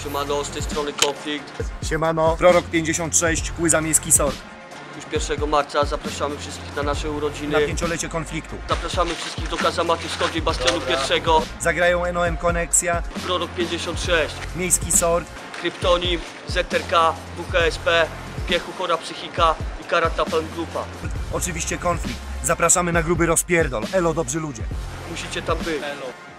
Siemano, z tej strony Konflikt. Siemano, Prorok 56, Kły Miejski Sort. Już 1 marca zapraszamy wszystkich na nasze urodziny. Na 5-lecie konfliktu. Zapraszamy wszystkich do Kazamaty Wschodniej Bastionu I. Zagrają NOM Koneksja, Prorok 56, Miejski Sort, Kryptonim, ZRK, WKSP, Piechu Chora Psychika i Karataplan Grupa. oczywiście konflikt. Zapraszamy na gruby rozpierdol. Elo, dobrzy ludzie. Musicie tam być. Elo.